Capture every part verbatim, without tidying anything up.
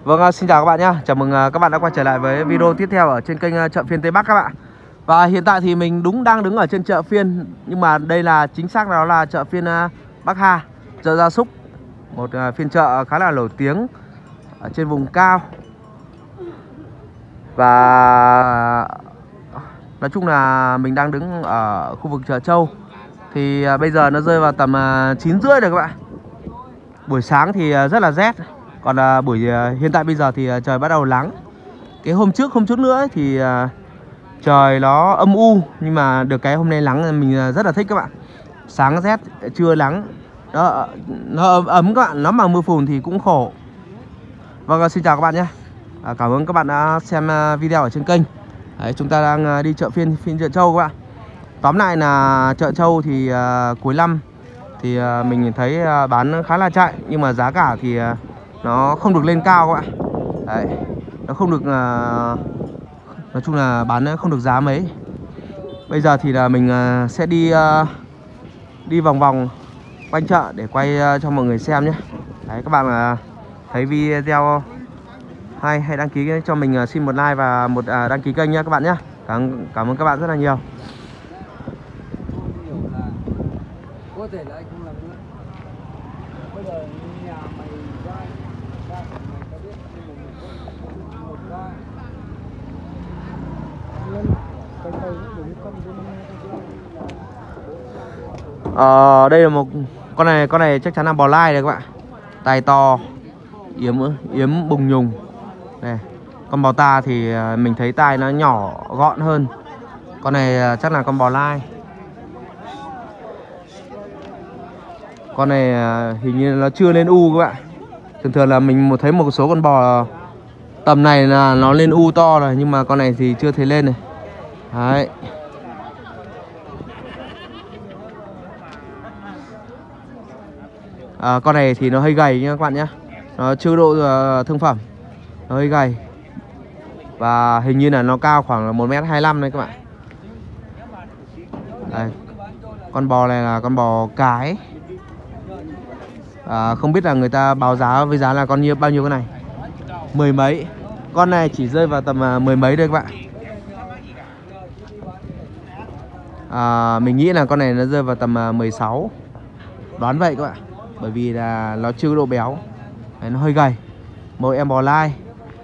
Vâng, xin chào các bạn nhé. Chào mừng các bạn đã quay trở lại với video tiếp theo ở trên kênh chợ phiên Tây Bắc các bạn. Và hiện tại thì mình đúng đang đứng ở trên chợ phiên, nhưng mà đây là chính xác đó là chợ phiên Bắc Hà, chợ gia súc, một phiên chợ khá là nổi tiếng ở trên vùng cao. Và nói chung là mình đang đứng ở khu vực chợ Châu. Thì bây giờ nó rơi vào tầm chín rưỡi rồi các bạn. Buổi sáng thì rất là rét. Còn à, buổi à, hiện tại bây giờ thì à, trời bắt đầu nắng. Cái hôm trước hôm trước nữa ấy, thì à, trời nó âm u, nhưng mà được cái hôm nay nắng mình rất là thích các bạn. Sáng rét, trưa nắng. Đó, nó ấm các bạn, nó mà mưa phùn thì cũng khổ. Vâng, xin chào các bạn nhé. à, Cảm ơn các bạn đã xem video ở trên kênh. Đấy, chúng ta đang đi chợ phiên phiên chợ Châu các bạn. Tóm lại là chợ Châu thì à, cuối năm thì à, mình thấy à, bán khá là chạy, nhưng mà giá cả thì à, nó không được lên cao các bạn. Đấy, nó không được uh, nói chung là bán không được giá mấy. Bây giờ thì là mình uh, sẽ đi uh, đi vòng vòng quanh chợ để quay uh, cho mọi người xem nhé. Đấy, các bạn uh, thấy video hay hãy đăng ký cho mình uh, xin một like và một uh, đăng ký kênh nhé các bạn nhé. Cảm, cảm ơn các bạn rất là nhiều. Có thể là anh không làm nữa. Bây giờ nhà mày ra ra mày có biết một một ba lên cái này đừng con Ờ, đây là một con này con này chắc chắn là bò lai đấy các bạn. Tai to, yếm yếm bùng nhùng. Này, con bò ta thì mình thấy tai nó nhỏ gọn hơn. Con này chắc là con bò lai. Con này hình như nó chưa lên u các bạn. Thường thường là mình một thấy một số con bò tầm này là nó lên u to rồi, nhưng mà con này thì chưa thấy lên này. Đấy. À, con này thì nó hơi gầy nha các bạn nhé. Nó chưa độ uh, thương phẩm. Nó hơi gầy. Và hình như là nó cao khoảng một mét hai mươi lăm đấy các bạn. Đây. Con bò này là con bò cái. À, không biết là người ta báo giá với giá là con nhiêu bao nhiêu con này. Mười mấy. Con này chỉ rơi vào tầm uh, mười mấy thôi các bạn. À, mình nghĩ là con này nó rơi vào tầm uh, mười sáu. Đoán vậy các bạn. Bởi vì là nó chưa có độ béo. Đấy, nó hơi gầy. Một em bò lai.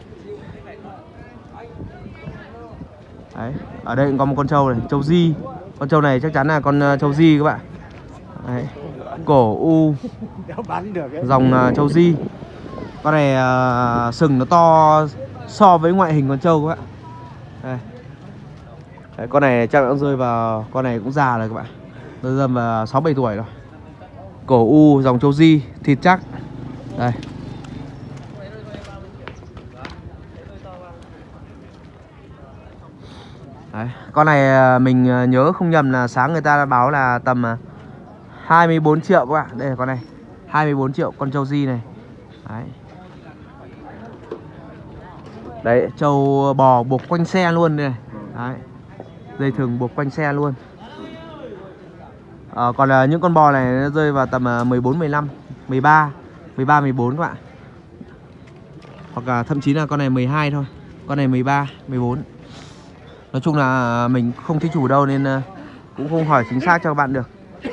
Đấy, ở đây cũng có một con trâu này, trâu di. Con trâu này chắc chắn là con uh, trâu di các bạn. Đấy. Cổ u, dòng uh, trâu di. Con này uh, sừng nó to so với ngoại hình con trâu các bạn. Đây. Đấy, con này chắc nó rơi vào, con này cũng già rồi các bạn. Nó rơi vào sáu bảy tuổi rồi. Cổ u, dòng trâu di, thịt chắc. Đây. Đấy. Con này mình nhớ không nhầm là sáng người ta đã báo là tầm hai mươi bốn triệu các bạn. Đây là con này, hai mươi bốn triệu con trâu di này. Đấy. Đấy, trâu bò buộc quanh xe luôn đây này. Đấy. Dây thừng buộc quanh xe luôn. À, còn là những con bò này nó rơi vào tầm mười bốn, mười lăm, mười ba, mười ba, mười bốn các bạn. Hoặc là thậm chí là con này mười hai thôi. Con này mười ba, mười bốn. Nói chung là mình không thích chủ đâu nên cũng không hỏi chính xác cho các bạn được.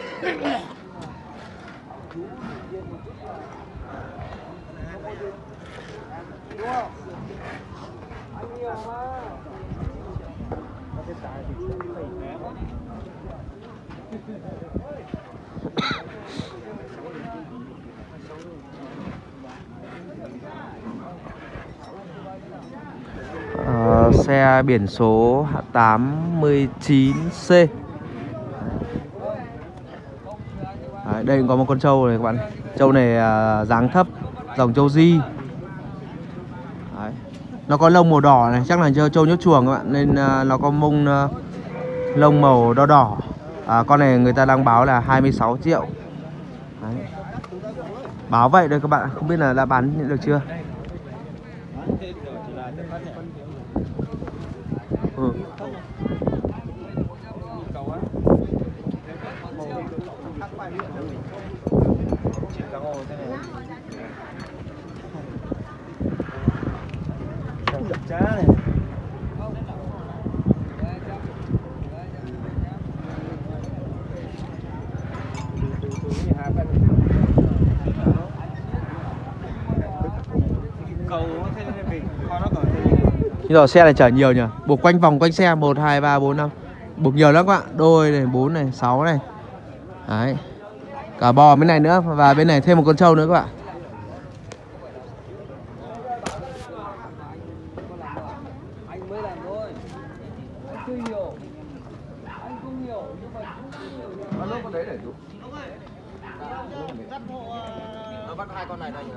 Uh, xe biển số tám mươi chín C. Đấy, đây cũng có một con trâu này các bạn. Trâu này uh, dáng thấp, dòng trâu di. Đấy. Nó có lông màu đỏ này, chắc là trâu, trâu nhốt chuồng các bạn. Nên uh, nó có mông uh, lông màu đỏ đỏ. À, con này người ta đang báo là hai mươi sáu triệu. Đấy. Báo vậy đây các bạn, không biết là đã bán được chưa. Ừ. Đập trá này. Bây giờ xe này chở nhiều nhỉ, buộc quanh vòng quanh xe một, hai, ba, bốn, năm, buộc nhiều lắm các bạn. Đôi này, bốn này, sáu này. Đấy. Cả bò bên này nữa. Và bên này thêm một con trâu nữa các bạn. Anh mới làm thôi. Anh chưa hiểu. Anh không hiểu nhưng mà Bắt con đấy để chú. Nó bắt hai con này đây nhỉ?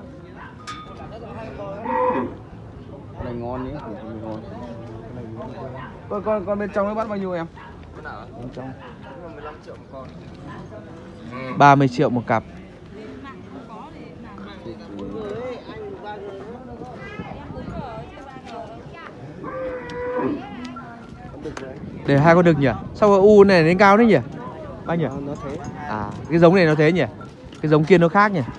này ngon nhé, ngon. Con con con bên trong nó bắt bao nhiêu em? Con nào? Bên trong. mười lăm triệu một con. ba mươi triệu một cặp. Để hai con đực nhỉ? Sao cái u này lên cao đấy nhỉ? Bao nhỉ? Nó thế. À, cái giống này nó thế nhỉ? Cái giống kia nó khác nhỉ?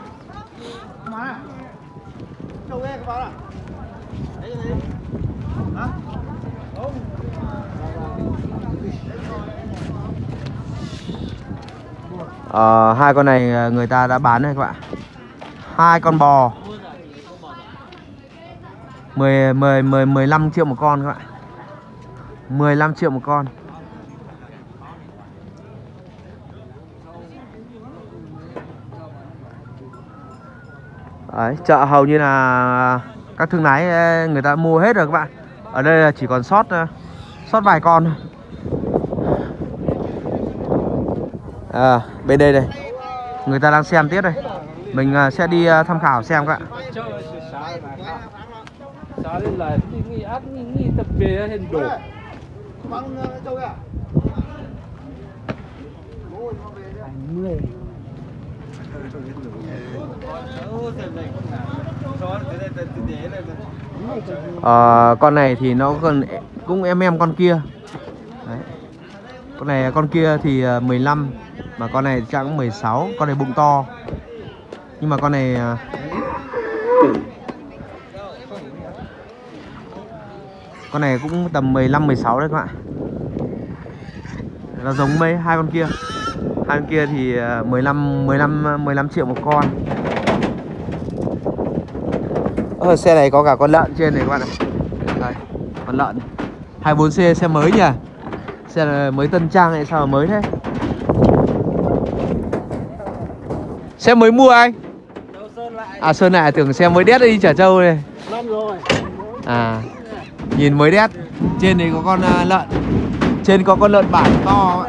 Ờ, hai con này người ta đã bán rồi các bạn. Hai con bò mười, mười, mười, mười lăm triệu một con các bạn. mười lăm triệu một con. Đấy, chợ hầu như là các thương lái người ta mua hết rồi các bạn. Ở đây là chỉ còn sót sót vài con thôi. À, bên đây đây người ta đang xem tiếp đây. Mình sẽ đi tham khảo xem các bạn. À, con này thì nó còn cũng em em con kia. Đấy. Con này con kia thì mười lăm, mà con này chắc cũng mười sáu, con này bụng to. Nhưng mà con này con này cũng tầm mười lăm, mười sáu đấy các bạn. Nó giống mấy hai con kia. Hai con kia thì mười lăm, mười lăm, mười lăm triệu một con. Ở xe này có cả con lợn trên này các bạn ạ. Đây, con lợn hai mươi bốn C, xe mới nhỉ. Xe này mới tân trang này, sao mà mới thế? Xe mới mua anh? À, sơn lại, tưởng xe mới đét đi chở trâu này. Năm rồi. À, nhìn mới đét. Trên này có con uh, lợn. Trên có con lợn bản to.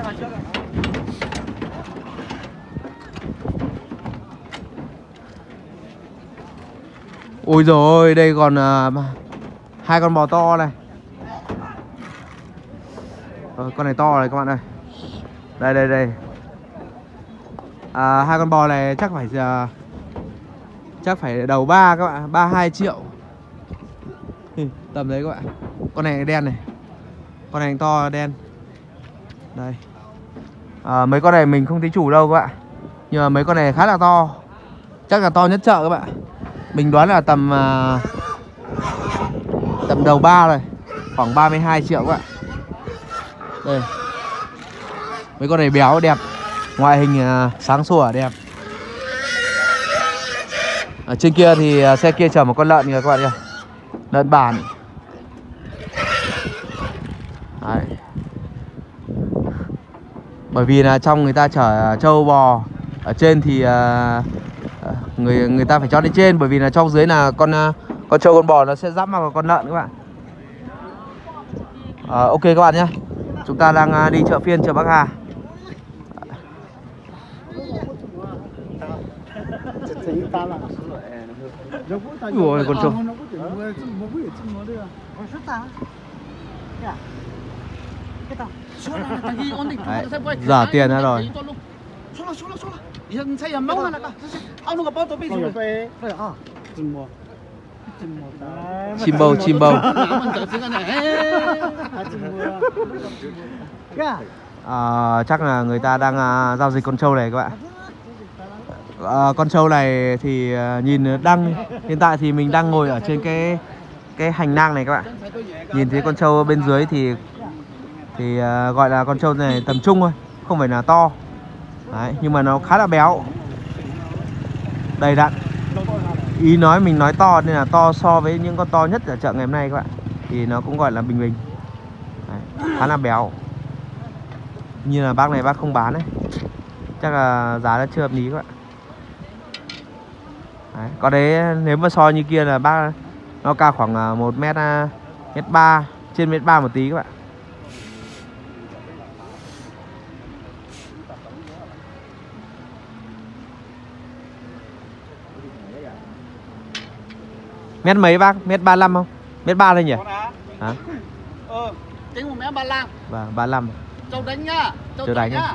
Ôi dồi ôi, đây còn uh, hai con bò to này. Ờ, con này to này các bạn ơi. Đây đây đây. À, hai con bò này chắc phải uh, chắc phải đầu ba các bạn, ba mươi hai triệu. Tầm đấy các bạn. Con này đen này. Con này to đen. Đây. À, mấy con này mình không thấy chủ đâu các bạn. Nhưng mà mấy con này khá là to. Chắc là to nhất chợ các bạn. Mình đoán là tầm uh, tầm đầu ba rồi. Khoảng ba mươi hai triệu các bạn. Đây. Mấy con này béo đẹp. Ngoại hình uh, sáng sủa đẹp. Ở trên kia thì uh, xe kia chở một con lợn kìa các bạn nhỉ. Lợn bản. Đấy. Bởi vì là trong người ta chở trâu bò, ở trên thì uh, người người ta phải cho lên trên, bởi vì là trong dưới là con uh, con trâu con bò nó sẽ giáp vào con lợn các bạn. Uh, ok các bạn nhé. Chúng ta đang uh, đi chợ phiên chợ Bắc Hà. Ủa, con trâu. Đấy, giả tiền ra rồi. Chim bầu, chim bầu. À, chắc là người ta đang uh, giao dịch con trâu này các bạn. À, con trâu này thì uh, nhìn đang hiện tại thì mình đang ngồi ở trên cái cái hành nang này các bạn. Nhìn thấy con trâu bên dưới thì thì uh, gọi là con trâu này tầm trung thôi, không phải là to. Đấy, nhưng mà nó khá là béo, đầy đặn. Ý nói mình nói to nên là to so với những con to nhất ở chợ ngày hôm nay các bạn, thì nó cũng gọi là bình bình. Đấy, khá là béo. Như là bác này bác không bán đấy, chắc là giá nó chưa hợp lý các bạn. Đấy, có đấy nếu mà so như kia là bác nó cao khoảng một mét mét ba, trên mét ba một tí các bạn. Mét mấy bác? Mét ba lăm không? Mét ba thôi nhỉ? Hả? Ờ, tính một mét ba lăm. Vâng, ba lăm. Châu đánh nhá. Châu, Châu đánh nhá.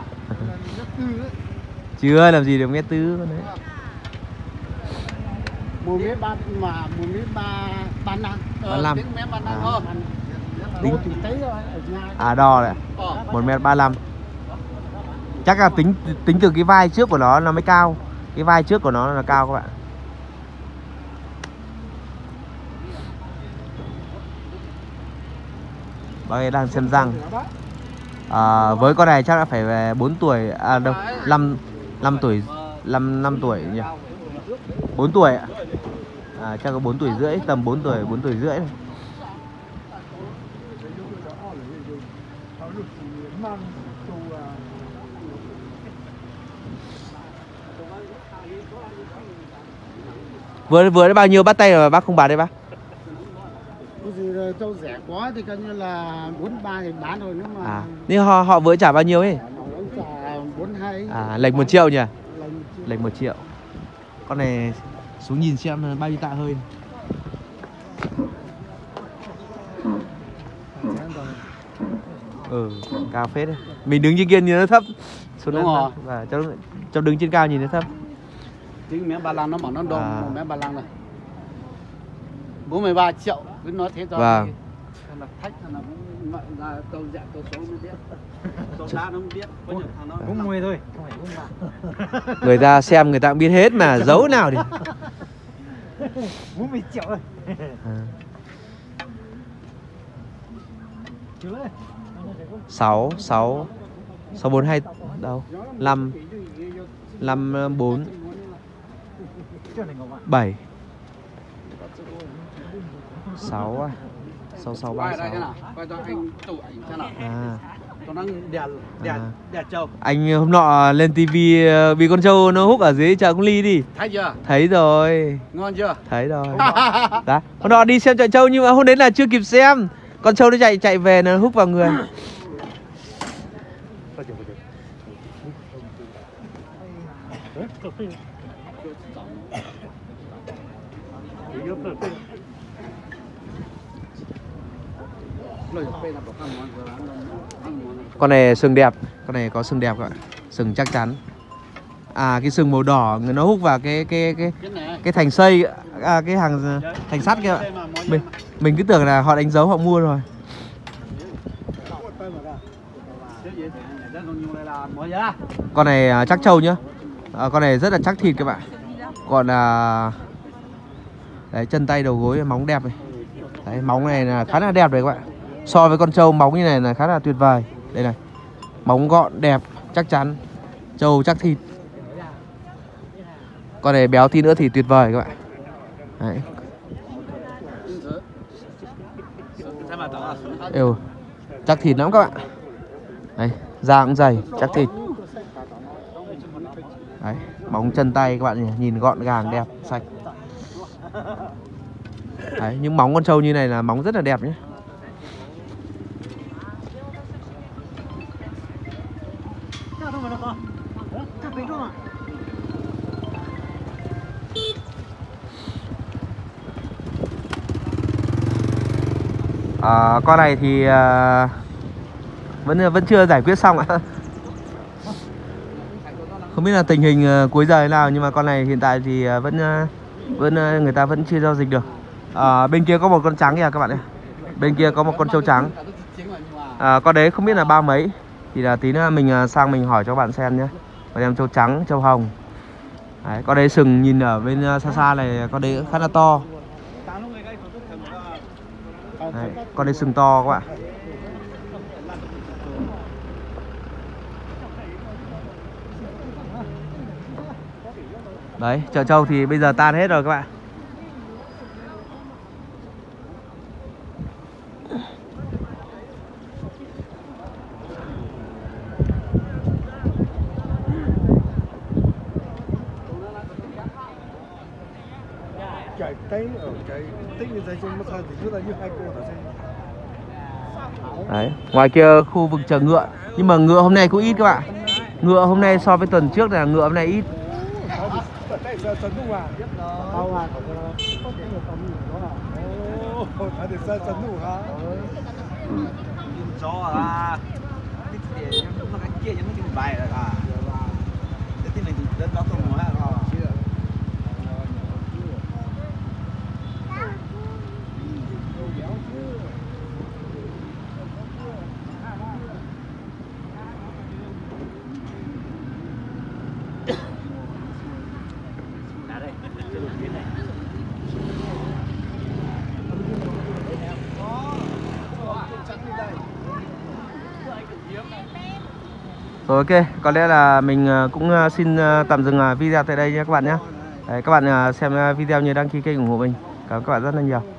Chưa làm gì được mét tứ con đấy. Một mét ba mà một mét ba ba năm. Ba lăm. Tính mét ba năm thôi. Tính thấy rồi. à đo này. Một mét ba lăm. Chắc là tính tính từ cái vai trước của nó nó mới cao. Cái vai trước của nó là cao các bạn. Bác ấy đang xem răng. À, với con này chắc là phải về bốn tuổi, à đâu, năm năm tuổi, năm năm tuổi nhỉ. bốn tuổi ạ. À, chắc có bốn tuổi rưỡi, tầm bốn tuổi, bốn tuổi rưỡi này. Vừa vừa đấy bao nhiêu bắt tay rồi bác không bán đấy bác? Châu rẻ quá thì coi như là bốn ba thì bán rồi, nếu mà À, nhưng họ họ vừa trả bao nhiêu ấy? bốn hai. À, lệch một triệu nhỉ? Lệch một triệu. Con này xuống nhìn xem bao nhiêu tạ hơi. Ừ, cao phết đấy. Mình đứng trên kia nhìn nó thấp. Xuống Đúng rồi. Và cháu, cháu đứng trên cao nhìn nó thấp. Tính mét ba lăm nó bảo nó đông, À. mét ba lăm này bốn mươi ba triệu, cứ nói thế thôi. Vâng. Là thách là nó là tàu dạ tàu số mới biết. Tàu đá nó không biết, có những thằng nó bốn mươi thôi, không phải bốn mươi. Người ta xem người ta cũng biết hết mà giấu nào thì. bốn mươi triệu rồi. À. sáu sáu sáu bốn hai đâu? năm năm bốn bảy sáu à? sáu sáu ba sáu. Quay cho anh chụp ảnh thế nào. À. Còn đang đè đè À. đè trâu. Anh hôm nọ lên tivi vì con trâu nó hút ở dưới chợ Công Ly đi. Thấy chưa? Thấy rồi. Ngon chưa? Thấy rồi. Đó. Hôm nọ đi xem chợ trâu nhưng mà hôm đấy là chưa kịp xem. Con trâu nó chạy chạy về nó hút vào người. Con này sừng đẹp, con này có sừng đẹp các bạn, sừng chắc chắn. À, cái sừng màu đỏ nó hút vào cái cái cái cái thành xây, à, cái hàng thành sắt kia. Mình mình cứ tưởng là họ đánh dấu họ mua rồi. Con này chắc trâu nhá. À, con này rất là chắc thịt các bạn. Còn là đấy, chân tay đầu gối móng đẹp này. Đấy, móng này là khá là đẹp đấy các bạn. So với con trâu móng như này là khá là tuyệt vời. Đây này. Móng gọn đẹp, chắc chắn. Trâu chắc thịt. Con này béo tí nữa thì tuyệt vời các bạn. Đấy. Êu, chắc thịt lắm các bạn. Đấy, da cũng dày, chắc thịt. Đấy, móng chân tay các bạn nhỉ, nhìn gọn gàng đẹp, sạch. Đấy, những móng con trâu như này là móng rất là đẹp nhé. À, con này thì à, vẫn vẫn chưa giải quyết xong ạ. Không biết là tình hình uh, cuối giờ thế nào, nhưng mà con này hiện tại thì uh, vẫn uh, vẫn uh, người ta vẫn chưa giao dịch được. À, bên kia có một con trắng kìa các bạn ơi. Bên kia có một con trâu trắng. À, con đấy không biết là bao mấy. Thì là tí nữa mình uh, sang mình hỏi cho các bạn xem nhé. Con em trâu trắng, trâu hồng. Đấy, con đấy sừng nhìn ở bên uh, xa xa này, con đấy khá là to. Đấy, con đây sừng to các bạn. Đấy, chợ trâu thì bây giờ tan hết rồi các bạn. Chạy tay ở cái tích như thế mà sao thì cứ là như hai cô đã xem. Đấy, ngoài kia khu vực chợ ngựa. Nhưng mà ngựa hôm nay cũng ít các bạn. Ngựa hôm nay so với tuần trước là ngựa hôm nay ít. Gió là cái tiền nó cái kia những cái bài là cái tiền này đất đó không nói là Rồi ok, có lẽ là mình cũng xin tạm dừng video tại đây nhé các bạn nhé. Đấy, các bạn xem video như đăng ký kênh ủng hộ mình. Cảm ơn các bạn rất là nhiều.